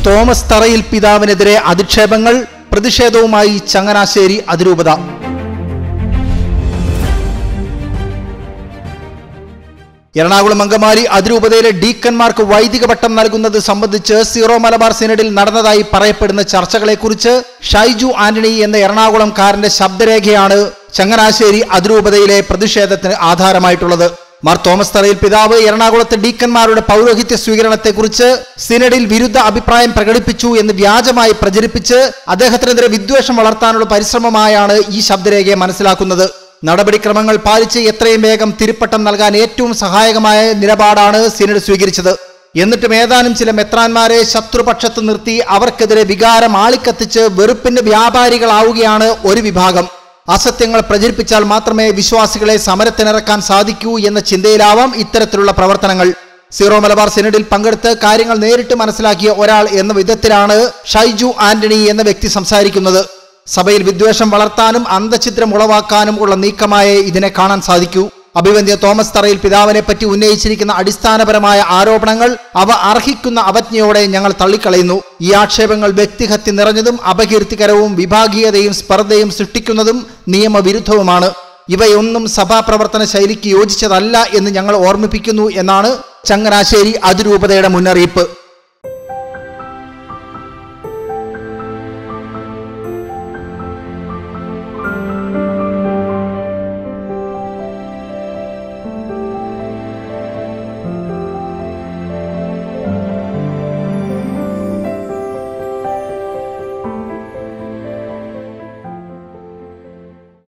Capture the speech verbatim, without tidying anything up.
Thomas തറയിൽ പിതാവിനെതിരെ അധിക്ഷേപങ്ങൾ, പ്രതിഷേധവുമായി ചങ്ങനാശ്ശേരി അതിരൂപത. എറണാകുളം അങ്കമാലി അതിരൂപതയിലെ ഡീക്കന്മാർക്ക് വൈദിക പട്ടം നൽകുന്നത് സംബന്ധിച്ച് സീറോ മലബാർ സിനഡിൽ നടന്നതായി പറയപ്പെടുന്ന ചർച്ചകളെക്കുറിച്ച് ഷൈജു ആന്റണി എന്ന എറണാകുളംകാരന്റെ ശബ്ദരേഖയാണ് ചങ്ങനാശ്ശേരി അതിരൂപതയിലെ പ്രതിഷേധത്തിന് ആധാരമായിട്ടുള്ളത്. മാർ തോമസ് തറയിൽ പിതാവ് എറണാകുളത്തെ ഡീക്കന്മാരുടെ പൗരോഹിത്യ സ്വീകരണത്തെക്കുറിച്ച് സിനഡിൽ വിരുദ്ധ അഭിപ്രായം പ്രകടിപ്പിച്ചു എന്ന് വ്യാജമായി പ്രചരിപ്പിച്ച് അദ്ദേഹത്തിനെതിരെ വിദ്വേഷം വളർത്താനുള്ള പരിശ്രമമായാണ് ഈ ശബ്ദരേഖയെ മനസ്സിലാക്കുന്നത്. നടപടിക്രമങ്ങൾ പാലിച്ച് എത്രയും വേഗം തിരുപ്പട്ടം നൽകാൻ ഏറ്റവും സഹായകമായ നിലപാടാണ് സിനഡ് സ്വീകരിച്ചത്. എന്നിട്ടും ഏതാനും ചില മെത്രാന്മാരെ ശത്രുപക്ഷത്ത് നിർത്തി അവർക്കെതിരെ വികാരം ആളിക്കത്തിച്ച് വെറുപ്പിന്റെ വ്യാപാരികളാവുകയാണ് ഒരു വിഭാഗം. അസത്യങ്ങൾ പ്രചരിപ്പിച്ചാൽ മാത്രമേ വിശ്വാസികളെ സമരത്തിനിറക്കാൻ സാധിക്കൂ എന്ന ചിന്തയിലാവാം ഇത്തരത്തിലുള്ള പ്രവർത്തനങ്ങൾ. സീറോ മലബാർ സിനഡിൽ പങ്കെടുത്ത് കാര്യങ്ങൾ നേരിട്ട് മനസ്സിലാക്കിയ ഒരാൾ എന്ന വിധത്തിലാണ് ഷൈജു ആന്റണി എന്ന വ്യക്തി സംസാരിക്കുന്നത്. സഭയിൽ വിദ്വേഷം വളർത്താനും അന്തഛിദ്രം ഉളവാക്കാനും ഉള്ള നീക്കമായേ ഇതിനെ കാണാൻ സാധിക്കൂ. അഭിവന്ദ്യ തോമസ് തറയിൽ പിതാവിനെ പറ്റി ഉന്നയിച്ചിരിക്കുന്ന അടിസ്ഥാനപരമായ ആരോപണങ്ങൾ അവ അർഹിക്കുന്ന അവജ്ഞയോടെ ഞങ്ങൾ തള്ളിക്കളയുന്നു. ഈ ആക്ഷേപങ്ങൾ വ്യക്തിഹത്യ നിറഞ്ഞതും അപകീർത്തികരവും വിഭാഗീയതയും സ്പർദ്ധയും സൃഷ്ടിക്കുന്നതും നിയമവിരുദ്ധവുമാണ്. ഇവയൊന്നും സഭാപ്രവർത്തന ശൈലിക്ക് യോജിച്ചതല്ല എന്ന് ഞങ്ങൾ ഓർമ്മിപ്പിക്കുന്നു എന്നാണ് ചങ്ങനാശ്ശേരി അതിരൂപതയുടെ മുന്നറിയിപ്പ്.